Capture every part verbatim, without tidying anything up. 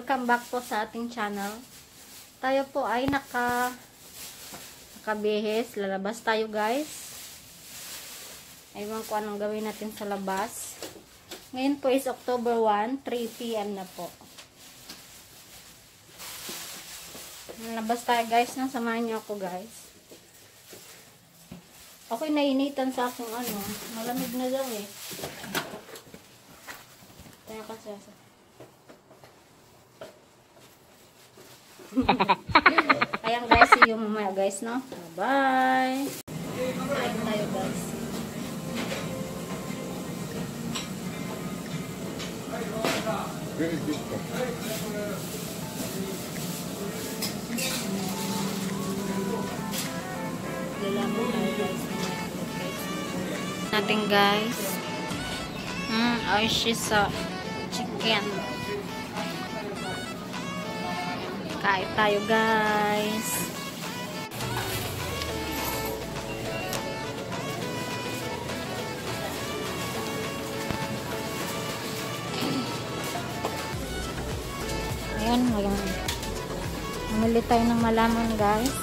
welcome back po sa ating channel. Tayo po ay naka nakabihis. Lalabas tayo guys. Aywan ko anong gawin natin sa labas. Ngayon po is October first, three p m na po. Lalabas tayo guys. Nang samahan niyo ako guys. Ako'y nainitan sa aking ano. Malamig na daw eh. Tayo kasi sa ayan guys, see you mamaya guys, no? Bye! Ayan tayo guys. Very good. Lalaman tayo guys. Natin guys. Hmm, ay siya sa chicken. Kain tayo guys. Ayan, ayan. Namili tayo ng malaman guys.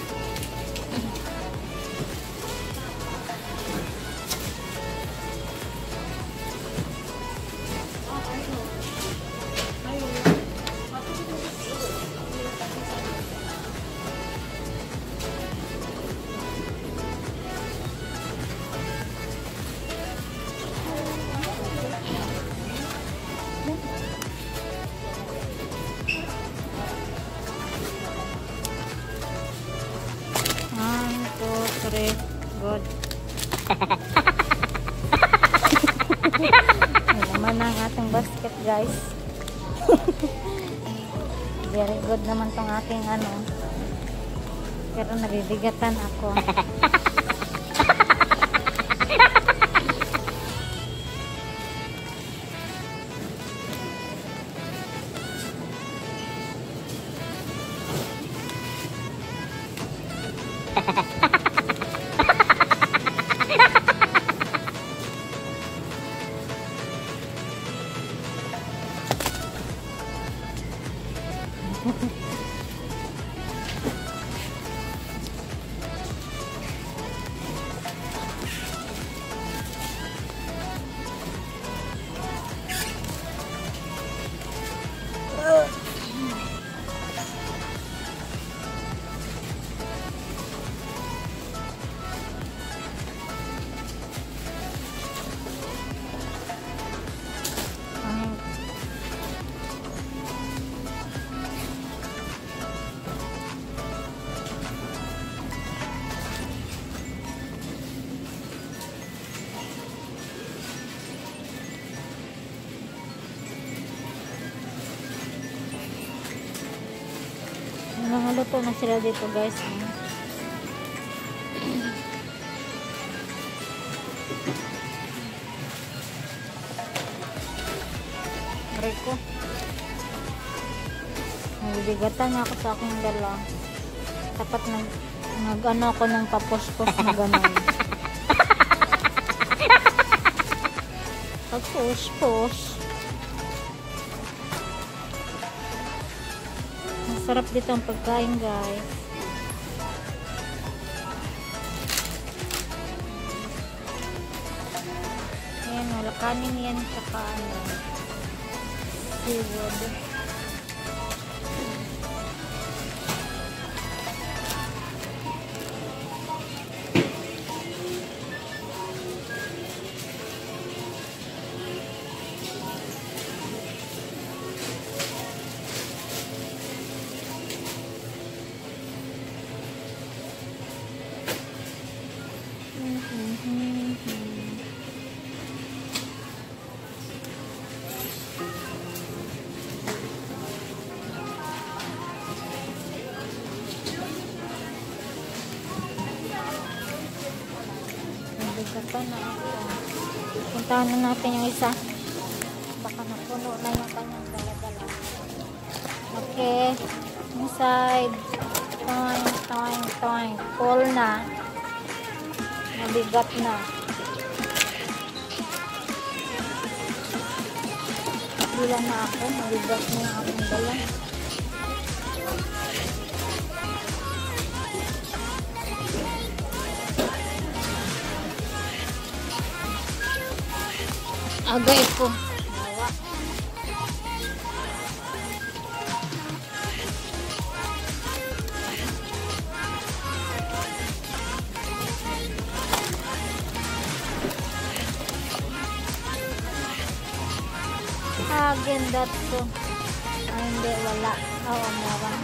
Good. Naman ang ating basket guys. Very good naman tong aking ano. Pero nabibigatan ako. Nangaluto na sila dito guys. Aray ko. Nabibigatan niya ako sa aking dala. Dapat nag, nag ano ako ng papuspos na gano'n. Papuspos. Sarap dito ang pagkain guys. Ayan, wala kanin yan tsaka ano, seafood. Nabigatan na ako. Puntahan na natin yung isa. Baka napuno na yung kanyang dala-dala. Okay. Inside. Toing, toing, toing. Full na. Nabigat na. Bila na ako, mabigat na yung aking dala. Agay ko. Nawa. Hagen dat ko. Ay, hindi, wala. Oo, meron.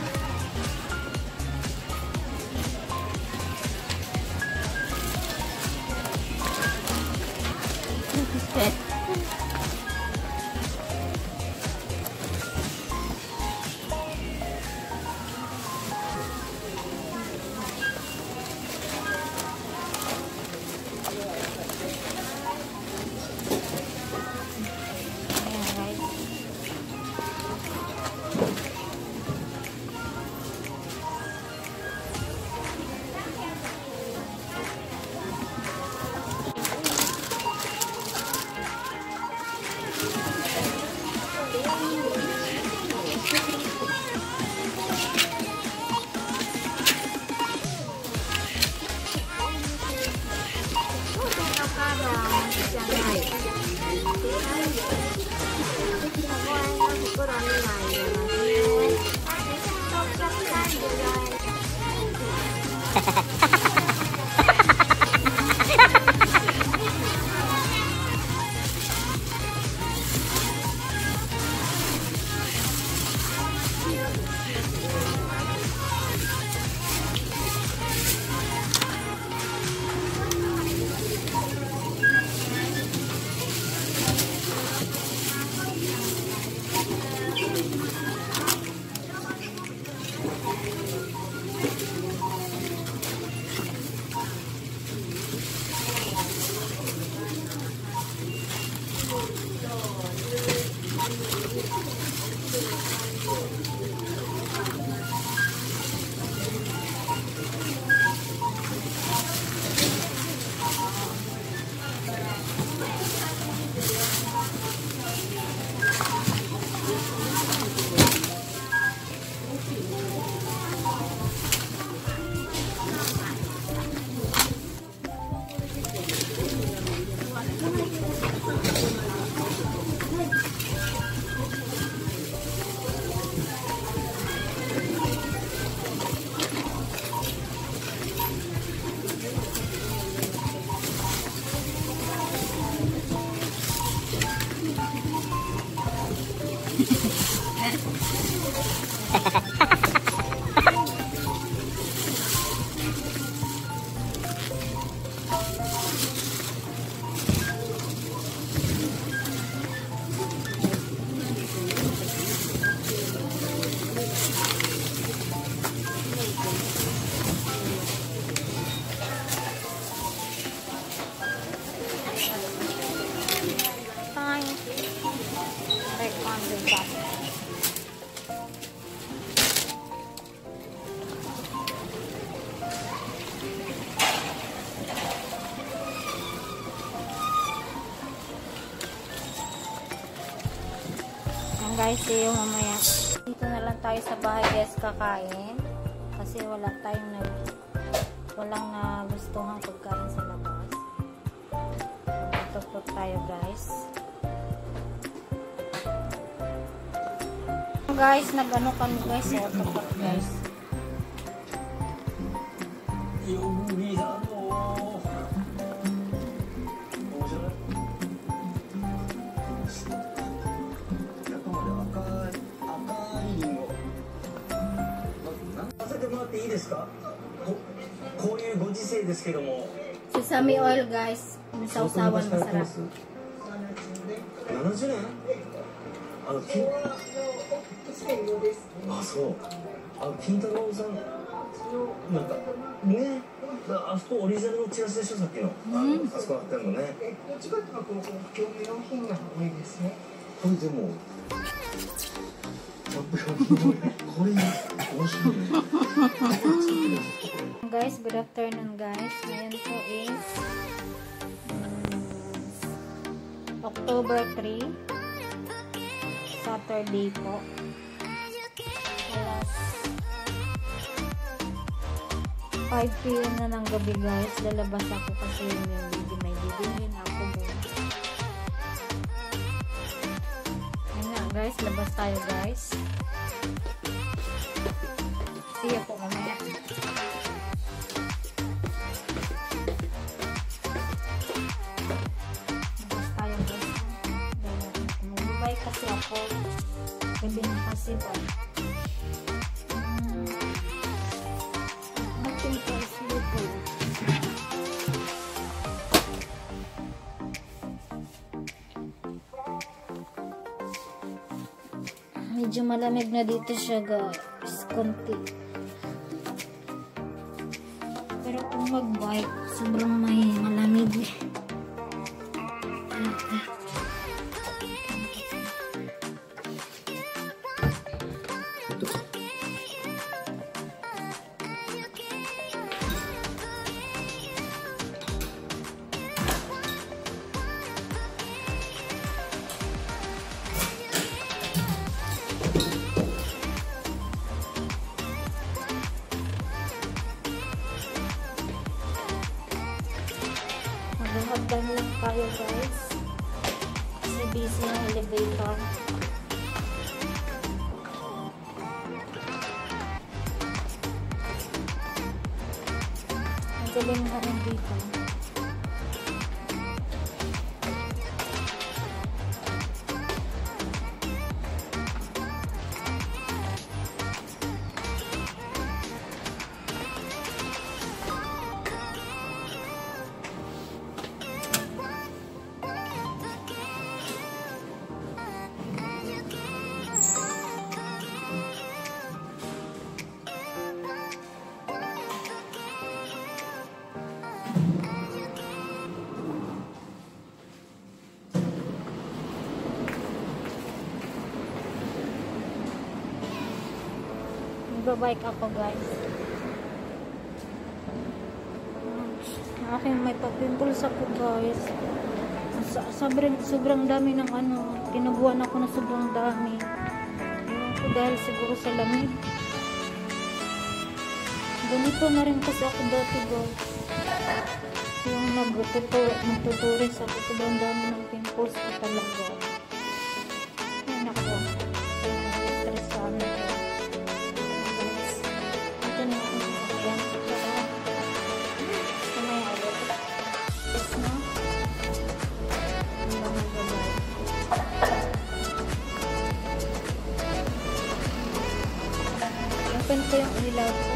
Guys, see you mamaya. Dito na lang tayo sa bahay guys kakain kasi wala tayong nag walang na gustuhang pagkain sa labas. Dito po tayo guys. Guys, nag-ano kami guys, auto pot guys. Sesame oil guys, sausawan masarap. seventy年? あの金あ、そうあの金太郎さんなんかねあそこオリジナルのチラシでしょさっきの、うん、あそこあってんのねどっちかっていうとこの業務用品が多いですねこれでもこれ面白いね Guys, good afternoon guys. Ngayon po is um, October third. Saturday po. Alas five p m na ng gabi guys. Lalabas ako kasi yung baby may bibilhin ako doon. Ayun nga guys, labas tayo guys. See you po mamaya. Labas tayo guys. Magbabay kasi ako. Gabi na kasi po. Hmm. Nothing to sleep po. Medyo malamig na dito siya guys. Konti. Pero kung mag-bike, sobrang may malamig eh. Maghahagdan lang tayo guys. Kasi busy yung elevator. Ang galing nga rin dito. Magbabike ako guys. Aking may papimples ako guys. Sa sobrang, sobrang dami ng ano. Tinabuan ako na sobrang dami. Ewan ko dahil siguro sa lamig. Ganito na rin kasi ako dati guys. Yung nagtuturis ako sobrang dami ng pimples ko talaga. Ay nako. Stress sa amin ko. Open ko yung ilaw ko.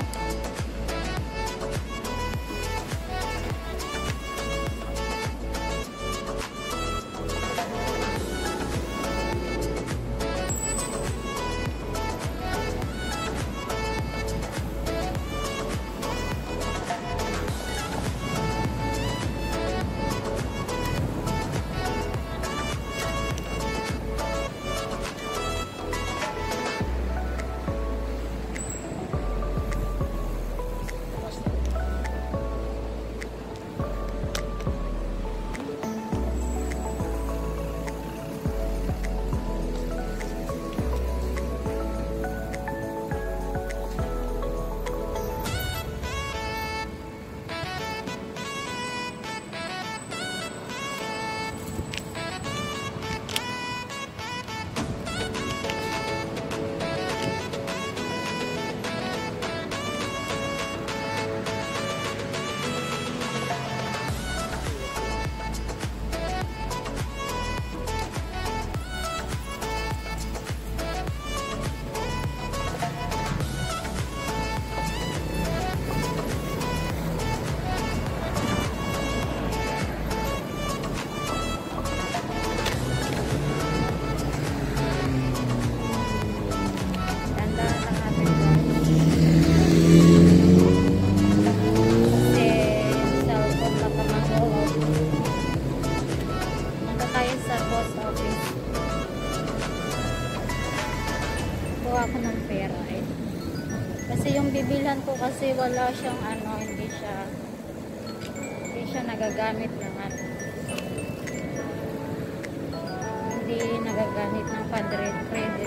Ako ng pera eh. Kasi yung bibilhan ko kasi wala siyang ano, hindi siya hindi siya nagagamit ng ano, hindi nagagamit ng credit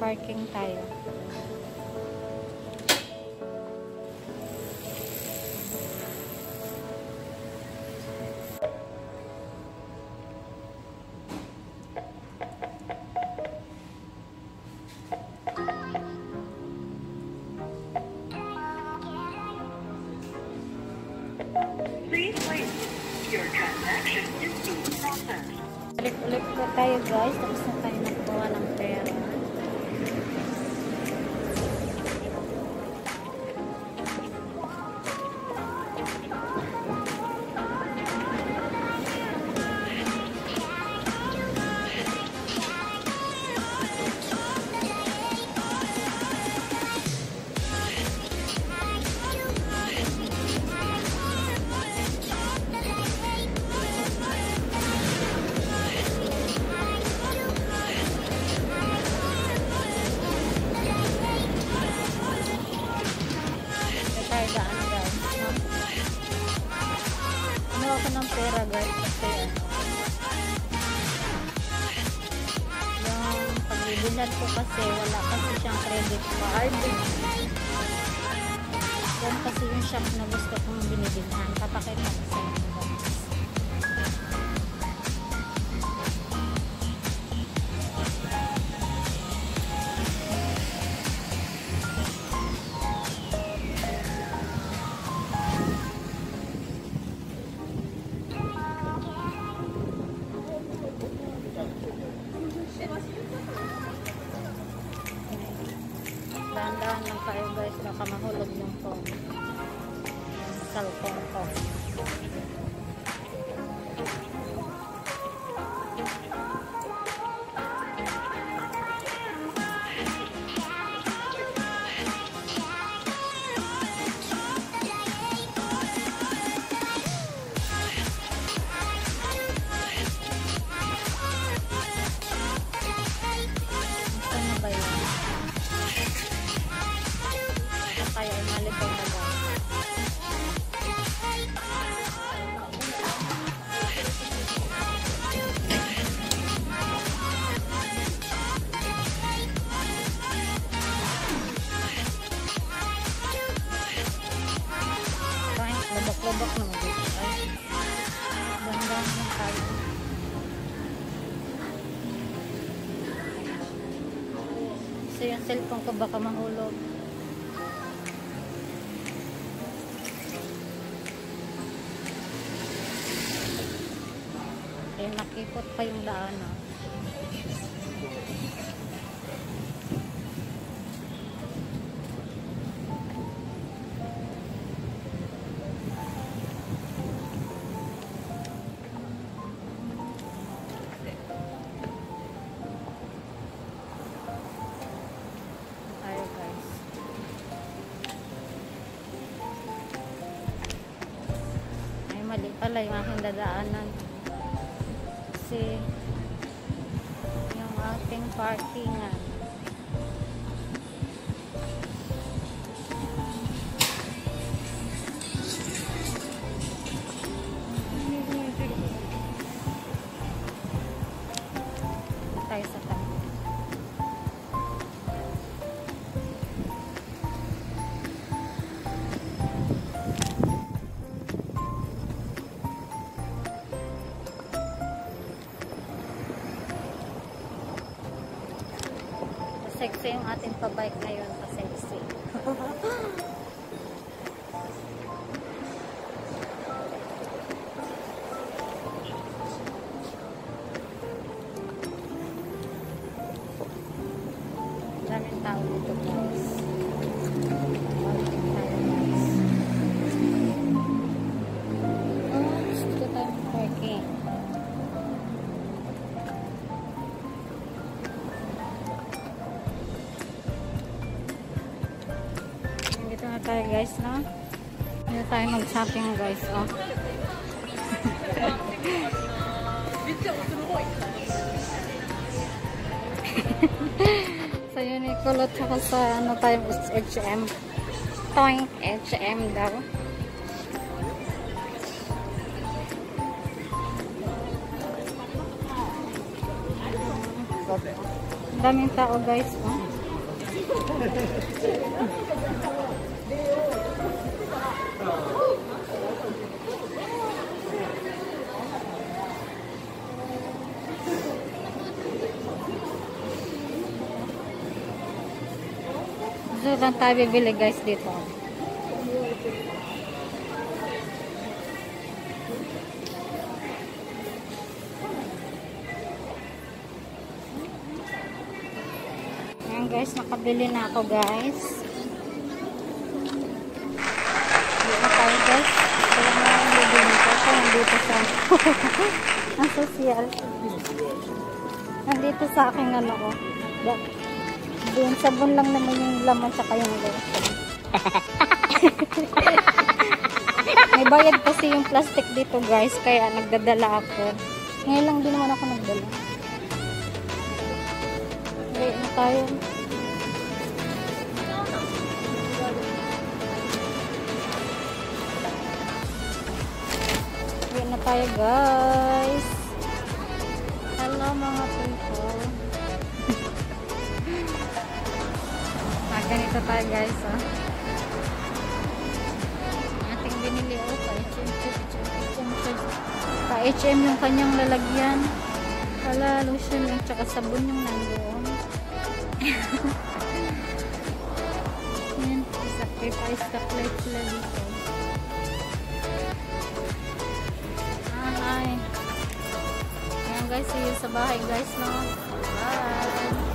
parking tayo. Please wait. Your transaction is being processed. Ulit-ulit po tayo guys. Tapos na tayo nagkuha ng pera. Ano ako ng pera guys kasi yung pagbibilan ko kasi wala kasi siyang credit card. Yan kasi yung shop na gusto kong binibilhan. Papakita ko sa inyo guys. Dahan-dahan lang tayo guys, baka mahulog yung phone, yung cellphone ko. Saan na ba yun? Kaya ay malibang na ba? Kahit lubak-lubak na mag-ito ay ganda ng tayo. So yung cellphone ko baka mahulog. Eh, nakikot pa yung daanan. Tayo guys. Ay, mali pala yung aking dadaanan. Kasi yung ating parkingan tayo sa tayo. Sexy yung ating pa-bike ngayon, pa-sexy. Daming tao dito guys. Parking tayo guys. Oh, dito tayo ng parking. Dito na tayo guys, no? Dito tayo mag-shopping guys, oh. Sa Uniqlo at saka sa ano tayo, H and M. Toink, H and M daw. Daming tao guys, oh. So, lang tayo bibili guys dito. Ayan guys, nakabili na ako guys. Hindi na tayo guys. Kaya na ang bibili ko. Ito nandito sa ang social. Nandito sa aking ano ko. Doon, sabon lang naman yung laman tsaka yung lotion. May bayad kasi yung plastic dito guys, kaya nagdadala ako. Ngayon lang din naman ako nagdala. Okay, na tayo. Okay, na tayo guys. Hello mga people. Ganito tayo guys, oh. Ating binili, oh, pa H M, pa H M yung kanyang lalagyan. Wala, lotion yung tsaka sabon yung nandoon. Yan, sacrifice the plate sila dito. Ah, hi. Ayan guys, see you sa bahay guys, no? Bye!